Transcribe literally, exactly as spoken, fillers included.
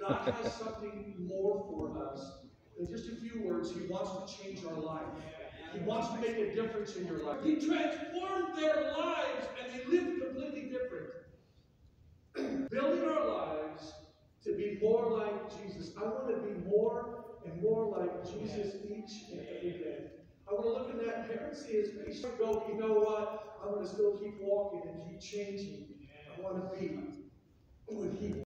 God has something more for us than just a few words. He wants to change our life. He wants to make a difference in your life. He transformed their lives and they lived completely different. Building our lives to be more like Jesus. I want to be more and more like Jesus each and every day. I want to look in that parent, see his face, and go, you know what? I'm going to still keep walking and keep changing. I want to be what he